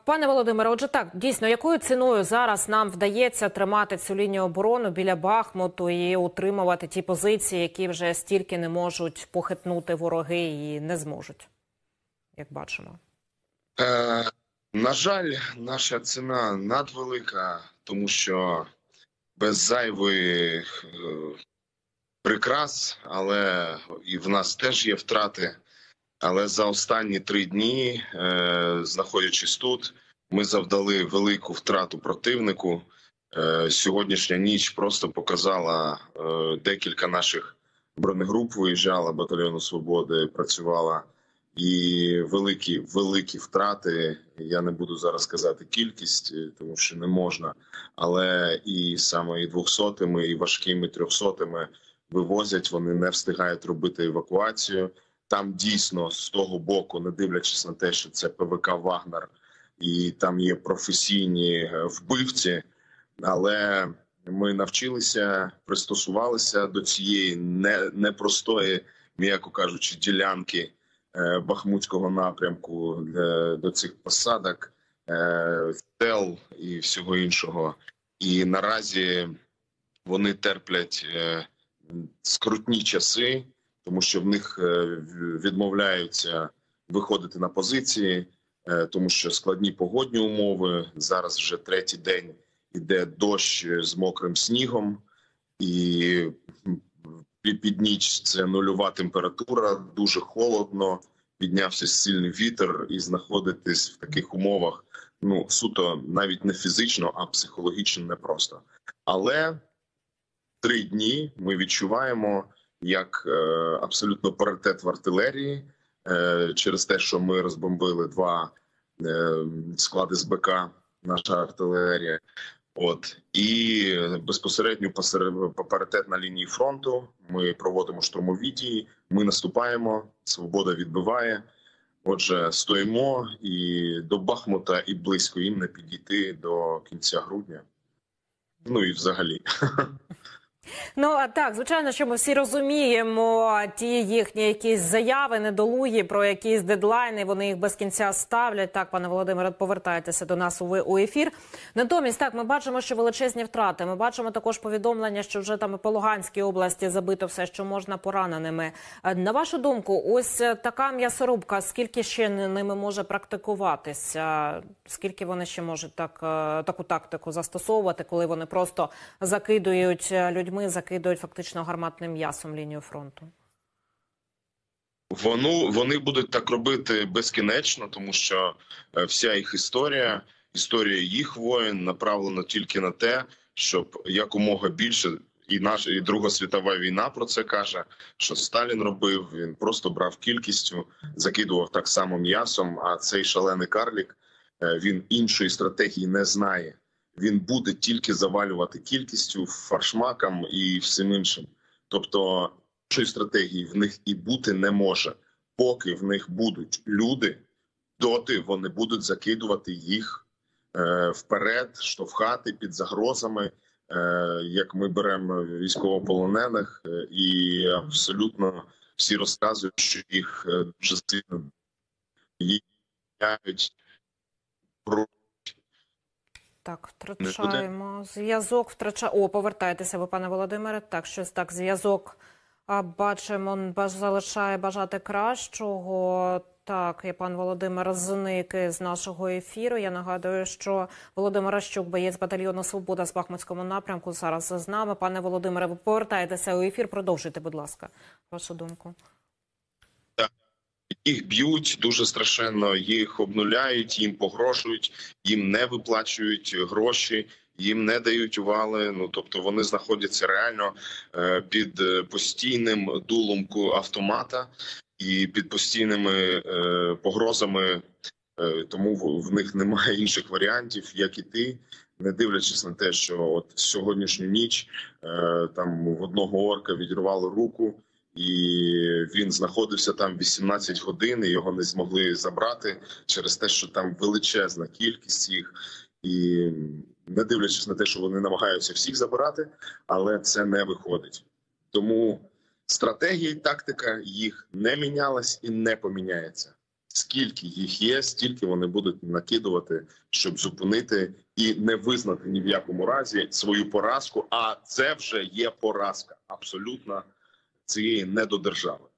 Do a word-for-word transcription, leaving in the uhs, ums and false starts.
Пане Володимире, отже так, дійсно, якою ціною зараз нам вдається тримати цю лінію оборони біля Бахмуту і утримувати ті позиції, які вже стільки не можуть похитнути вороги і не зможуть, як бачимо? Е, на жаль, наша ціна надвелика, тому що без зайвих е, прикрас, але і в нас теж є втрати. Але за останні три дні, е, знаходячись тут, ми завдали велику втрату противнику. Е, сьогоднішня ніч просто показала, е, декілька наших бронегруп виїжджала, батальйону Свободи працювала. І великі, великі втрати, я не буду зараз казати кількість, тому що не можна, але і саме і двохсотими, і важкими трьохсотими вивозять, вони не встигають робити евакуацію. Там дійсно з того боку, не дивлячись на те, що це ПВК «Вагнер» і там є професійні вбивці, але ми навчилися, пристосувалися до цієї не, непростої, м'яко кажучи, ділянки Бахмутського напрямку для, до цих посадок, тел і всього іншого. І наразі вони терплять скрутні часи, тому що в них відмовляються виходити на позиції, тому що складні погодні умови. Зараз вже третій день іде дощ з мокрим снігом, і під ніч це нульова температура, дуже холодно, піднявся сильний вітер, і знаходитись в таких умовах, ну, суто навіть не фізично, а психологічно непросто. Але три дні ми відчуваємо, як е, абсолютно паритет в артилерії, е, через те, що ми розбомбили два е, склади з БК, наша артилерія. От. І безпосередньо паритет на лінії фронту. Ми проводимо штурмові дії, ми наступаємо, Свобода відбиває. Отже, стоїмо, і до Бахмута і близько їм не підійти до кінця грудня. Ну і взагалі. Ну, так, звичайно, що ми всі розуміємо ті їхні якісь заяви, недолугі про якісь дедлайни, вони їх без кінця ставлять. Так, пане Володимире, повертайтеся до нас у ефір. Натомість, так, ми бачимо, що величезні втрати. Ми бачимо також повідомлення, що вже там і по Луганській області забито все, що можна, пораненими. На вашу думку, ось така м'ясорубка, скільки ще ними може практикуватися? Скільки вони ще можуть так, таку тактику застосовувати, коли вони просто закидують людьми, ми закидують фактично гарматним м'ясом лінію фронту? Вони, вони будуть так робити безкінечно, тому що вся їх історія, історія їх воїн направлена тільки на те, щоб якомога більше, і наша, і Друга світова війна про це каже, що Сталін робив, він просто брав кількістю, закидував так само м'ясом, а цей шалений карлік, він іншої стратегії не знає. Він буде тільки завалювати кількістю, фаршмаком і всім іншим. Тобто, іншої стратегії в них і бути не може. Поки в них будуть люди, доти вони будуть закидувати їх е, вперед, штовхати під загрозами, е, як ми беремо військовополонених, е, і абсолютно всі розказують, що їх е, дуже сильно їдять про. Так, втрачаємо зв'язок, втрача... О, повертайтеся ви, пане Володимире. Так, щось так, зв'язок, бачимо, залишає бажати кращого. Так, я пан Володимир зник з нашого ефіру. Я нагадую, що Володимир Ращук, боєць батальйону «Свобода» з Бахмутському напрямку, зараз з нами. Пане Володимире, ви повертаєтеся у ефір, продовжуйте, будь ласка, вашу думку. Їх б'ють дуже страшенно, їх обнуляють, їм погрожують, їм не виплачують гроші, їм не дають ували. Ну, тобто вони знаходяться реально е, під постійним дулом автомата і під постійними е, погрозами, е, тому в, в них немає інших варіантів, як іти, не дивлячись на те, що от сьогоднішню ніч е, там в одного орка відірвало руку, і він знаходився там вісімнадцять годин, і його не змогли забрати через те, що там величезна кількість їх. І не дивлячись на те, що вони намагаються всіх забирати, але це не виходить. Тому стратегія і тактика їх не мінялась і не поміняється. Скільки їх є, стільки вони будуть накидувати, щоб зупинити і не визнати ні в якому разі свою поразку. А це вже є поразка абсолютно цієї недодержави.